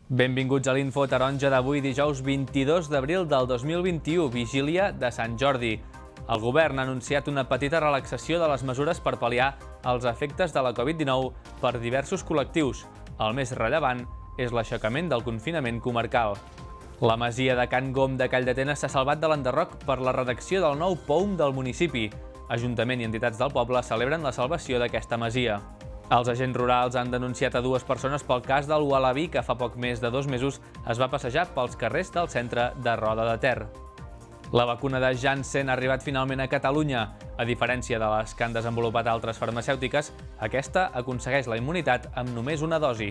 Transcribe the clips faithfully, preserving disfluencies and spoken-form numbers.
Benvinguts a l'Info Taronja d'avui, dijous vint-i-dos d'abril del dos mil vint-i-u, vigília de Sant Jordi. El govern ha anunciat una petita relaxació de les mesures per pal·liar els efectes de la Covid dinou per diversos col·lectius. El més rellevant és l'aixecament del confinament comarcal. La masia de Can Gom de Calldetenes s'ha salvat de l'enderroc per la redacció del nou P O U M del municipi. Ajuntament i entitats del poble celebren la salvació d'aquesta masia. Els agents rurals han denunciat a dues persones pel cas del ualabí que fa poc més de dos mesos es va passejar pels carrers del centre de Roda de Ter. La vacuna de Janssen ha arribat finalment a Catalunya. A diferència de les que han desenvolupat altres farmacèutiques, aquesta aconsegueix la immunitat amb només una dosi.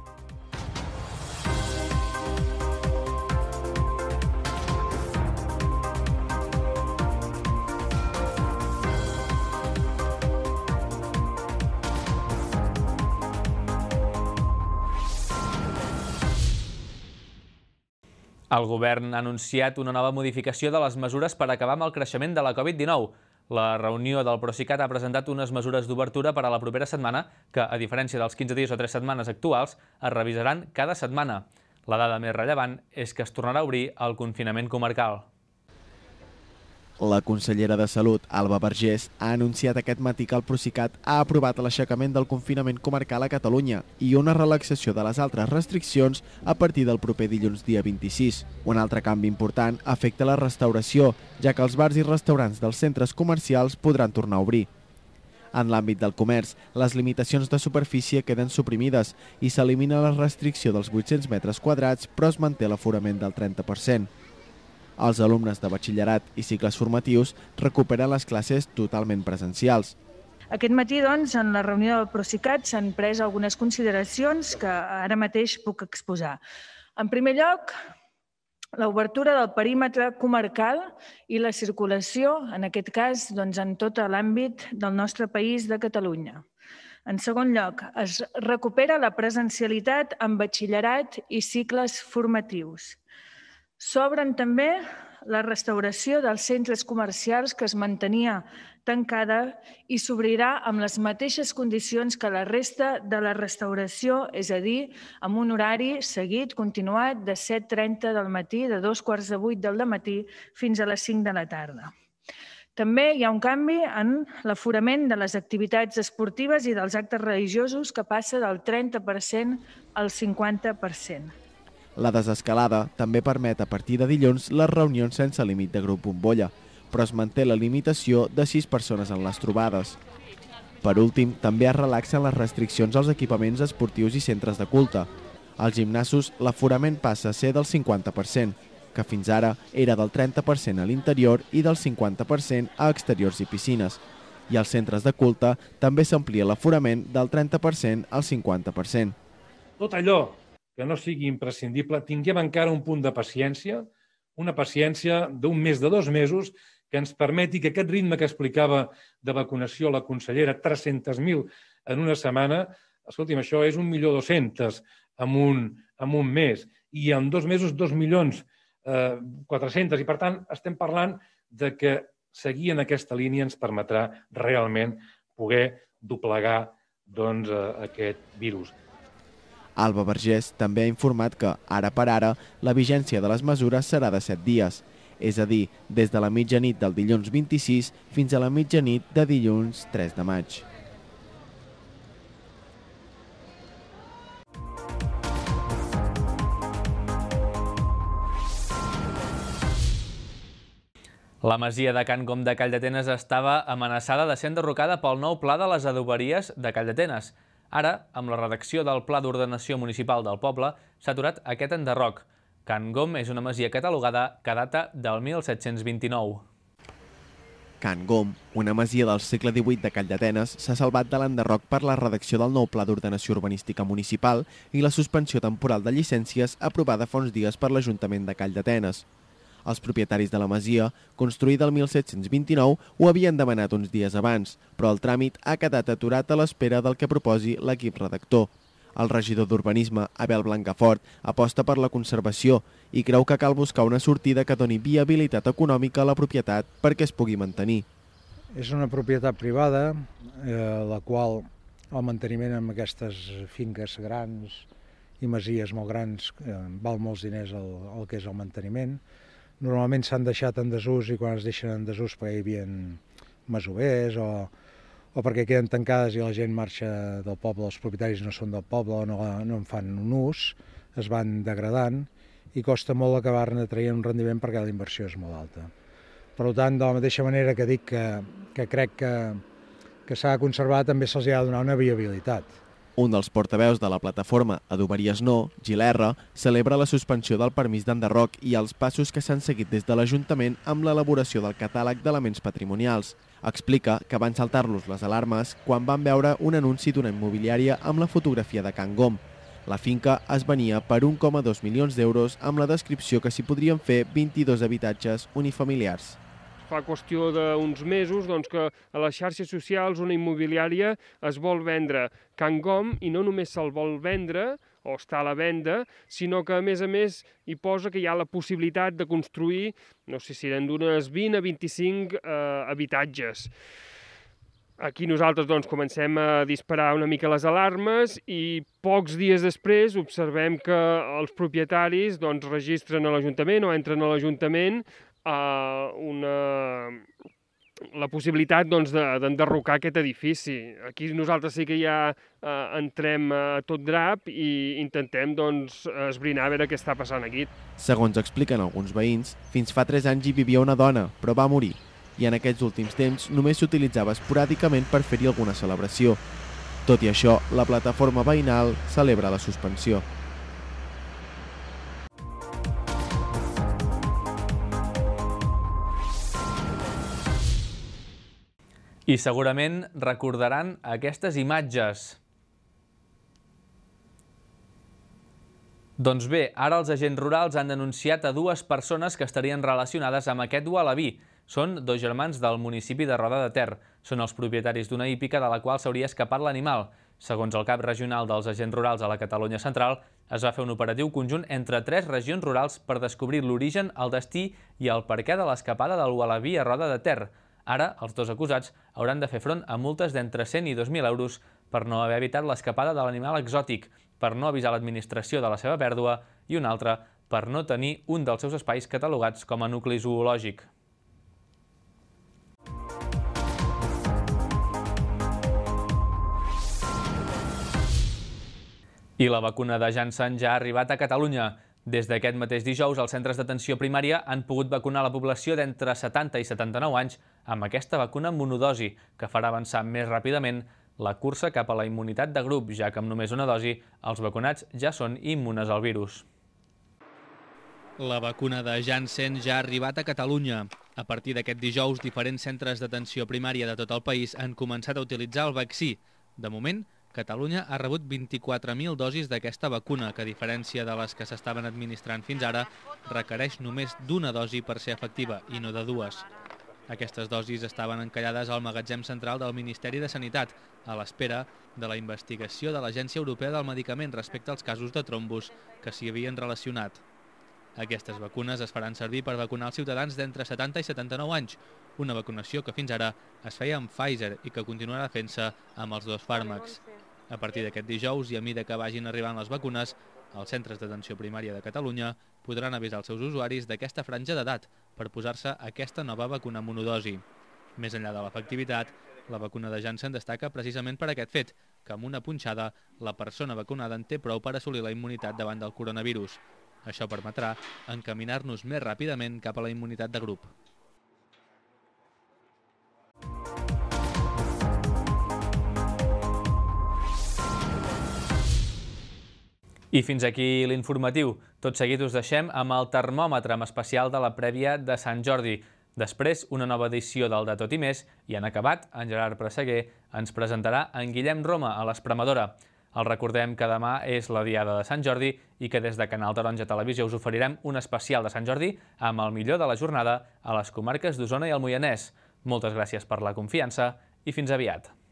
El govern ha anunciat una nova modificació de les mesures per acabar amb el creixement de la Covid dinou. La reunió del Procicat ha presentat unes mesures d'obertura per a la propera setmana que, a diferència dels quinze dies o tres setmanes actuals, es revisaran cada setmana. La dada més rellevant és que es tornarà a obrir el confinament comarcal. La consellera de Salut, Alba Vergés, ha anunciat aquest matí que el Procicat ha aprovat l'aixecament del confinament comarcal a Catalunya i una relaxació de les altres restriccions a partir del proper dilluns dia vint-i-sis. Un altre canvi important afecta la restauració, ja que els bars i restaurants dels centres comercials podran tornar a obrir. En l'àmbit del comerç, les limitacions de superfície queden suprimides i s'elimina la restricció dels vuit-cents metres quadrats, però es manté l'aforament del trenta per cent. Els alumnes de batxillerat i cicles formatius recuperen les classes totalment presencials. Aquest matí, doncs, en la reunió del Procicat s'han pres algunes consideracions que ara mateix puc exposar. En primer lloc, l'obertura del perímetre comarcal i la circulació, en aquest cas, doncs, en tot l'àmbit del nostre país de Catalunya. En segon lloc, es recupera la presencialitat en batxillerat i cicles formatius. S'obren també la restauració dels centres comercials que es mantenia tancada i s'obrirà amb les mateixes condicions que la resta de la restauració, és a dir, amb un horari seguit, continuat, de set trenta del matí, de dos quarts de vuit del matí fins a les cinc de la tarda. També hi ha un canvi en l'aforament de les activitats esportives i dels actes religiosos que passa del trenta per cent al cinquanta per cent. La desescalada també permet a partir de dilluns les reunions sense límit de grup bombolla, però es manté la limitació de sis persones en les trobades. Per últim, també es relaxen les restriccions als equipaments esportius i centres de culte. Als gimnasos, l'aforament passa a ser del cinquanta per cent, que fins ara era del trenta per cent a l'interior i del cinquanta per cent a exteriors i piscines. I als centres de culte també s'amplia l'aforament del trenta per cent al cinquanta per cent. Tot allò que no sigui imprescindible, tinguem encara un punt de paciència, una paciència d'un mes de dos mesos que ens permeti que aquest ritme que explicava de vacunació la consellera, tres-centes mil en una setmana, escolti'm, això és un milió dos-centes en un, en un mes, i en dos mesos dos milions eh, quatre-cents, i per tant estem parlant de que seguir en aquesta línia ens permetrà realment poder doblegar doncs, aquest virus. Alba Vergés també ha informat que, ara per ara, la vigència de les mesures serà de set dies, és a dir, des de la mitjanit del dilluns vint-i-sis fins a la mitjanit de dilluns tres de maig. La masia de Can Gom de Calldetenes estava amenaçada de ser enderrocada pel nou pla de les adoberies de Calldetenes. Ara, amb la redacció del Pla d'Ordenació Municipal del poble, s'ha aturat aquest enderroc. Can Gom és una masia catalogada que data del mil set-cents vint-i-nou. Can Gom, una masia del segle divuit de Calldetenes, s'ha salvat de l'enderroc per la redacció del nou Pla d'Ordenació Urbanística Municipal i la suspensió temporal de llicències aprovada fa uns dies per l'Ajuntament de Calldetenes. Els propietaris de la masia, construïda el mil set-cents vint-i-nou, ho havien demanat uns dies abans, però el tràmit ha quedat aturat a l'espera del que proposi l'equip redactor. El regidor d'Urbanisme, Abel Blancafort, aposta per la conservació i creu que cal buscar una sortida que doni viabilitat econòmica a la propietat perquè es pugui mantenir. És una propietat privada, eh, la qual el manteniment amb aquestes finques grans i masies molt grans, val molts diners el, el que és el manteniment. Normalment s'han deixat en desús i quan es deixen en desús perquè hi havia masovers o, o perquè queden tancades i la gent marxa del poble, els propietaris no són del poble o no, no en fan un ús, es van degradant i costa molt acabar-ne traient un rendiment perquè la inversió és molt alta. Per tant, de la mateixa manera que dic que, que crec que, que s'ha de conservar, també se'ls ha de donar una viabilitat. Un dels portaveus de la plataforma Adoberies No, Gil R, celebra la suspensió del permís d'enderroc i els passos que s'han seguit des de l'Ajuntament amb l'elaboració del catàleg d'elements patrimonials. Explica que van saltar-los les alarmes quan van veure un anunci d'una immobiliària amb la fotografia de Can Gom. La finca es venia per un coma dos milions d'euros amb la descripció que s'hi podrien fer vint-i-dos habitatges unifamiliars. Fa qüestió d'uns mesos doncs, que a les xarxes socials una immobiliària es vol vendre Can Gom i no només se'l vol vendre o està a la venda, sinó que a més a més hi posa que hi ha la possibilitat de construir, no sé si eren d'unes vint a vint-i-cinc eh, habitatges. Aquí nosaltres doncs, comencem a disparar una mica les alarmes i pocs dies després observem que els propietaris doncs, registren a l'Ajuntament o entren a l'Ajuntament Uh, una, la possibilitat doncs, d'enderrocar aquest edifici. Aquí nosaltres sí que ja uh, entrem a tot drap i intentem doncs, esbrinar a veure què està passant aquí. Segons expliquen alguns veïns, fins fa tres anys hi vivia una dona, però va morir. I en aquests últims temps només s'utilitzava esporàdicament per fer-hi alguna celebració. Tot i això, la plataforma veïnal celebra la suspensió. I segurament recordaran aquestes imatges. Doncs bé, ara els agents rurals han denunciat a dues persones que estarien relacionades amb aquest ualabí. Són dos germans del municipi de Roda de Ter. Són els propietaris d'una hípica de la qual s'hauria escapat l'animal. Segons el cap regional dels agents rurals a la Catalunya central, es va fer un operatiu conjunt entre tres regions rurals per descobrir l'origen, el destí i el perquè de l'escapada del ualabí a Roda de Ter. Ara, els dos acusats hauran de fer front a multes d'entre cent i dos mil euros per no haver evitat l'escapada de l'animal exòtic, per no avisar l'administració de la seva pèrdua i una altra per no tenir un dels seus espais catalogats com a nucli zoològic. I la vacuna de Janssen ja ha arribat a Catalunya. Des d'aquest mateix dijous, els centres d'atenció primària han pogut vacunar la població d'entre setanta i setanta-nou anys amb aquesta vacuna monodosi, que farà avançar més ràpidament la cursa cap a la immunitat de grup, ja que amb només una dosi els vacunats ja són immunes al virus. La vacuna de Janssen ja ha arribat a Catalunya. A partir d'aquest dijous, diferents centres d'atenció primària de tot el país han començat a utilitzar el vaccí. De moment, Catalunya ha rebut vint-i-quatre mil dosis d'aquesta vacuna, que a diferència de les que s'estaven administrant fins ara, requereix només d'una dosi per ser efectiva i no de dues. Aquestes dosis estaven encallades al magatzem central del Ministeri de Sanitat, a l'espera de la investigació de l'Agència Europea del Medicament respecte als casos de trombos que s'hi havien relacionat. Aquestes vacunes es faran servir per vacunar els ciutadans d'entre setanta i setanta-nou anys, una vacunació que fins ara es feia amb Pfizer i que continuarà fent-se amb els dos fàrmacs. A partir d'aquest dijous i a mida que vagin arribant les vacunes, els centres d'atenció primària de Catalunya podran avisar els seus usuaris d'aquesta franja d'edat per posar-se aquesta nova vacuna monodosi. Més enllà de l'efectivitat, la vacuna de Janssen destaca precisament per aquest fet, que amb una punxada la persona vacunada en té prou per assolir la immunitat davant del coronavirus. Això permetrà encaminar-nos més ràpidament cap a la immunitat de grup. I fins aquí l'informatiu. Tot seguit us deixem amb el termòmetre amb especial de la prèvia de Sant Jordi. Després, una nova edició del De Tot i Més i en acabat, en Gerard Presseguer ens presentarà en Guillem Roma a l'Espremadora. Els recordem que demà és la Diada de Sant Jordi i que des de Canal Taronja Televisió us oferirem un especial de Sant Jordi amb el millor de la jornada a les comarques d'Osona i el Moianès. Moltes gràcies per la confiança i fins aviat.